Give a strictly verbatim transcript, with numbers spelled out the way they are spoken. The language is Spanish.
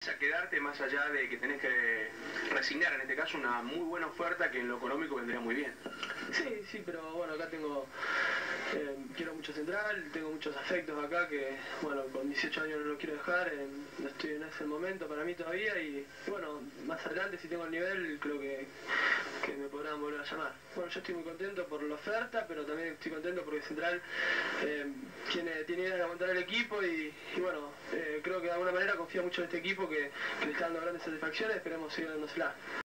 A quedarte más allá de que tenés que resignar en este caso una muy buena oferta que en lo económico vendría muy bien. Sí, sí, pero bueno, acá tengo, eh, quiero mucho Central, tengo muchos afectos acá que, bueno, con dieciocho años no lo quiero dejar, eh, no estoy en ese momento para mí todavía y, y bueno, más adelante si tengo el nivel creo que, que me podrán volver a llamar. Bueno, yo estoy muy contento por la oferta, pero también estoy contento porque Central eh, tiene, tiene ganas de aguantar el equipo y, y bueno, eh, creo que de alguna manera confía mucho en este equipo que, que le está dando grandes satisfacciones, esperemos seguir dándosela.